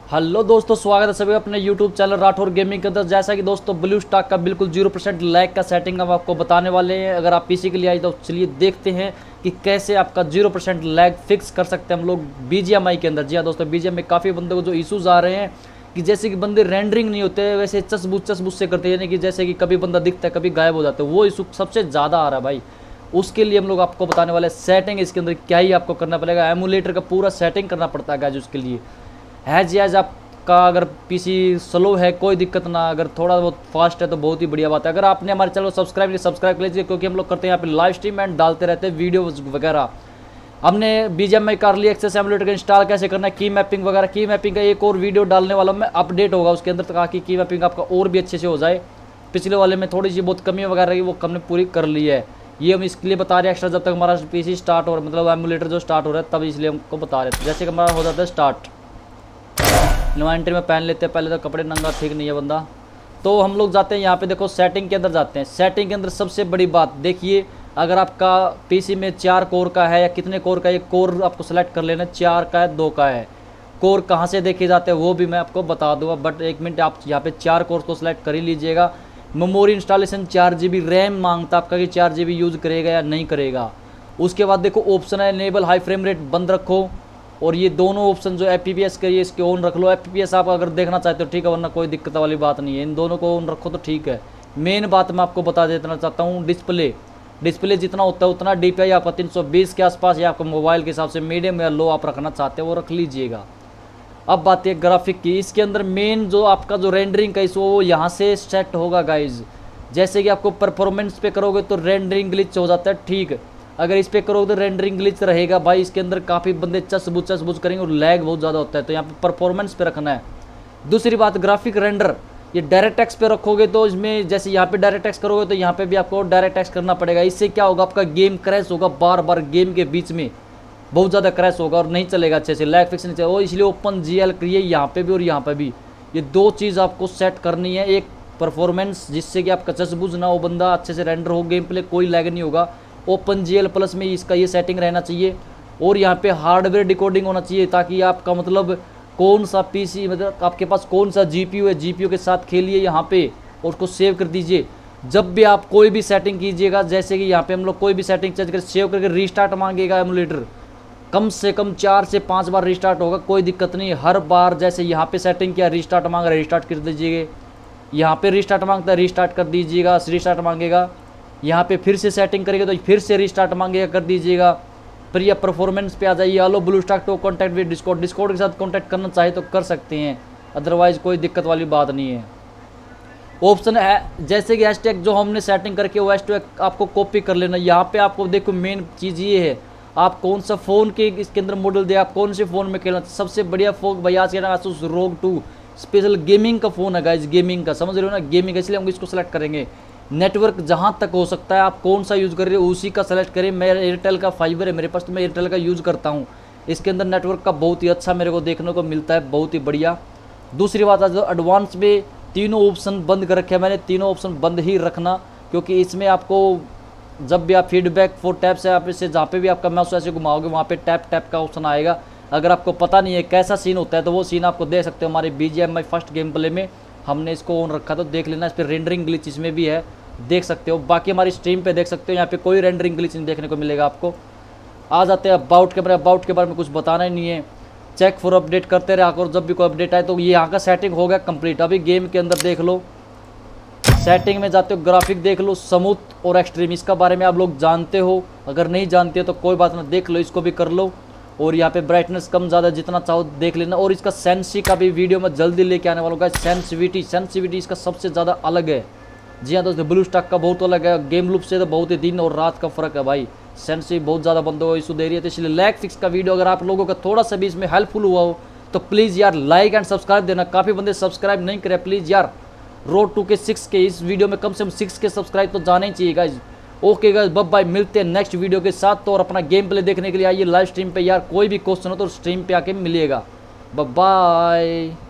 Hello दोस्तों, स्वागत है सभी अपने यूट्यूब चैनल राठौर गेमिंग के अंदर। जैसा कि दोस्तों ब्लू स्टॉक का बिल्कुल 0% लैग का सेटिंग हम आपको बताने वाले हैं। अगर आप पीसी के लिए आए तो चलिए देखते हैं कि कैसे आपका 0% लैग फिक्स कर सकते हैं हम लोग बीजीएमआई के अंदर। जी हाँ दोस्तों, बीजीएम में काफ़ी बंदों को जो इशूज़ आ रहे हैं कि जैसे कि बंदे रेंडरिंग नहीं होते वैसे चसबूच से करते हैं, यानी कि जैसे कि कभी बंदा दिखता है कभी गायब हो जाता है, वो इशू सबसे ज़्यादा आ रहा है भाई। उसके लिए हम लोग आपको बताने वाले सेटिंग, इसके अंदर क्या ही आपको करना पड़ेगा। एमुलेटर का पूरा सेटिंग करना पड़ता है गाइस उसके लिए। हैज आपका अगर पीसी स्लो है कोई दिक्कत ना, अगर थोड़ा बहुत फास्ट है तो बहुत ही बढ़िया बात है। अगर आपने हमारे चैनल को सब्सक्राइब कर लीजिए, क्योंकि हम लोग करते हैं यहाँ पे लाइव स्ट्रीम एंड डालते रहते हैं वीडियो वगैरह। हमने बीजीएमआई कर लिया एक्सेस एमुलेटर का इंस्टॉल कैसे करना है, की मैपिंग वगैरह। की मैपिंग का एक और वीडियो डालने वाला मैं, अपडेट होगा उसके अंदर ताकि की मैपिंग आपका और भी अच्छे से हो जाए। पिछले वाले में थोड़ी सी बहुत कमी वगैरह रही, वो हमने पूरी कर ली है। ये हम इसके लिए बता रहे हैं एक्स्ट्रा, जब तक हमारा पीसी स्टार्ट हो रहा है, मतलब एमुलेटर जो स्टार्ट हो रहा है तब इसलिए हमको बता रहे हैं। जैसे कि हमारा हो जाता है स्टार्ट, इन्वेंटरी में पहन लेते हैं पहले तो कपड़े, नंगा ठीक नहीं है बंदा। तो हम लोग जाते हैं यहाँ पे, देखो सेटिंग के अंदर जाते हैं। सेटिंग के अंदर सबसे बड़ी बात देखिए, अगर आपका पीसी में 4 कोर का है या कितने कोर का, एक कोर आपको सेलेक्ट कर लेना, 4 का है 2 का है। कोर कहाँ से देखे जाते हैं वो भी मैं आपको बता दूंगा, बट एक मिनट, आप यहाँ पे 4 कोर को सिलेक्ट कर ही लीजिएगा। मेमोरी इंस्टॉलेशन 4 GB रैम मांगता आपका कि 4 GB यूज़ करेगा या नहीं करेगा। उसके बाद देखो ऑप्शन है इनेबल हाई फ्रेम रेट बंद रखो, और ये दोनों ऑप्शन जो FPS करिए इसके ऑन रख लो। FPS आप अगर देखना चाहते हो ठीक है, वरना कोई दिक्कत वाली बात नहीं है, इन दोनों को ऑन रखो तो ठीक है। मेन बात मैं आपको बता देना चाहता हूँ, डिस्प्ले जितना होता है उतना DPI आपका 320 के आसपास, या आपको मोबाइल के हिसाब से मीडियम या लो आप रखना चाहते हो वो रख लीजिएगा। अब बात है ग्राफिक की, इसके अंदर मेन जो आपका जो रेंडरिंग का इशू वो यहाँ से सेट होगा गाइज। जैसे कि आपको परफॉर्मेंस पे करोगे तो रेंडरिंग ग्लिच हो जाता है, ठीक। अगर इस पे करोगे तो रेंडरिंग ग्लिच रहेगा भाई। इसके अंदर काफ़ी बंदे चसबुच करेंगे और लैग बहुत ज़्यादा होता है, तो यहाँ पे परफॉर्मेंस पे रखना है। दूसरी बात ग्राफिक रेंडर, ये डायरेक्ट एक्स पे रखोगे तो इसमें जैसे यहाँ पे डायरेक्ट एक्स करोगे तो यहाँ पे भी आपको डायरेक्ट एक्स करना पड़ेगा। इससे क्या होगा, आपका गेम क्रैश होगा, बार बार गेम के बीच में बहुत ज़्यादा क्रैश होगा और नहीं चलेगा अच्छे से, लैग फिक्स नहीं चलेगा। और इसलिए ओपन GL करिए यहाँ पे भी और यहाँ पे भी, ये 2 चीज़ आपको सेट करनी है। एक परफॉर्मेंस जिससे कि आपका चसबुच ना हो, बंदा अच्छे से रेंडर हो, गेम प्ले कोई लैग नहीं होगा। ओपन GL प्लस में इसका ये सेटिंग रहना चाहिए। और यहाँ पे हार्डवेयर डिकोडिंग होना चाहिए, ताकि आपका मतलब कौन सा पीसी, मतलब आपके पास कौन सा GPU है, GPU के साथ खेलिए यहाँ पे और उसको सेव कर दीजिए। जब भी आप कोई भी सेटिंग कीजिएगा, जैसे कि यहाँ पे हम लोग कोई भी सेटिंग चेंज कर सेव करके रीस्टार्ट मांगेगा एमुलेटर, कम से कम 4 से 5 बार रीस्टार्ट होगा, कोई दिक्कत नहीं। हर बार जैसे यहाँ पे सेटिंग किया रीस्टार्ट मांग रहा है रीस्टार्ट कर दीजिएगा, यहाँ पे रीस्टार्ट मांगता है रीस्टार्ट कर दीजिएगा, रीस्टार्ट मांगेगा। यहाँ पे फिर से सेटिंग करेंगे तो फिर से रीस्टार्ट मांगेगा, कर दीजिएगा। फिर यह परफॉर्मेंस पे आ जाइए, hello blue stock to contact with Discord के साथ कॉन्टैक्ट करना चाहे तो कर सकते हैं, अदरवाइज कोई दिक्कत वाली बात नहीं है। ऑप्शन है जैसे कि हैशटैग जो हमने सेटिंग करके वो हैशटैग आपको कॉपी कर लेना। यहाँ पे आपको देखो मेन चीज़ ये है, आप कौन सा फ़ोन के इसके अंदर मॉडल दे, आप कौन से फ़ोन में खेलना। सबसे बढ़िया फ़ोन भाई आज के ना आसूस ROG 2 स्पेशल गेमिंग का फ़ोन है गाइज, गेमिंग का, समझ रहे हो ना, गेमिंग, इसलिए हम इसको सेलेक्ट करेंगे। नेटवर्क जहाँ तक हो सकता है आप कौन सा यूज़ कर रहे हो उसी का सेलेक्ट करें। मेरा एयरटेल का फाइबर है मेरे पास, तो मैं एयरटेल का यूज़ करता हूँ। इसके अंदर नेटवर्क का बहुत ही अच्छा मेरे को देखने को मिलता है, बहुत ही बढ़िया। दूसरी बात है, जो एडवांस में तीनों ऑप्शन बंद कर रखे हैं मैंने, तीनों ऑप्शन बंद ही रखना, क्योंकि इसमें आपको जब भी आप फीडबैक 4 टैप से आप इससे जहाँ पे भी आपका माउस ऐसे घुमाओगे वहाँ पे टैप का ऑप्शन आएगा। अगर आपको पता नहीं है कैसा सीन होता है तो वो सीन आपको दे सकते हो हमारे BGMI फर्स्ट गेम प्ले में, हमने इसको ऑन रखा तो देख लेना। इस पर रेंडरिंग ग्लिच इसमें भी है, देख सकते हो। बाकी हमारी स्ट्रीम पे देख सकते हो, यहाँ पे कोई रेंडरिंग ग्लिच नहीं देखने को मिलेगा आपको। आ जाते हैं अबाउट के बारे, अबाउट के बारे में कुछ बताना ही नहीं है, चेक फॉर अपडेट करते रहा करो जब भी कोई अपडेट आए। तो ये यहाँ का सेटिंग हो गया कंप्लीट। अभी गेम के अंदर देख लो, सेटिंग में जाते हो, ग्राफिक देख लो, स्मूथ और एक्सट्रीम, इसका बारे में आप लोग जानते हो, अगर नहीं जानते हो तो कोई बात ना, देख लो, इसको भी कर लो। और यहाँ पे ब्राइटनेस कम ज़्यादा जितना चाहो देख लेना। और इसका सेंसी का भी वीडियो मैं जल्दी लेके आने वाला हूँ। सेंसिटिविटी इसका सबसे ज़्यादा अलग है। जी हाँ दोस्तों, ब्लू स्टॉक का बहुत अलग है, गेम लूप से तो बहुत ही दिन और रात का फ़र्क है भाई। सेंसी बहुत ज़्यादा बंदों को इशू दे रही है, तो इसलिए लैग फिक्स का वीडियो अगर आप लोगों का थोड़ा सा भी इसमें हेल्पफुल हुआ हो तो प्लीज़ यार लाइक एंड सब्सक्राइब देना। काफ़ी बंदे सब्सक्राइब नहीं करे, प्लीज़ यार, रोड 2 के 6 के इस वीडियो में कम से कम 6 के सब्सक्राइब तो जाने ही चाहिए guys. Okay guys, bye bye, मिलते हैं नेक्स्ट वीडियो के साथ। तो और अपना गेम प्ले देखने के लिए आइए लाइव स्ट्रीम पे यार, कोई भी क्वेश्चन हो तो स्ट्रीम पे आके मिलिएगा। Bye bye.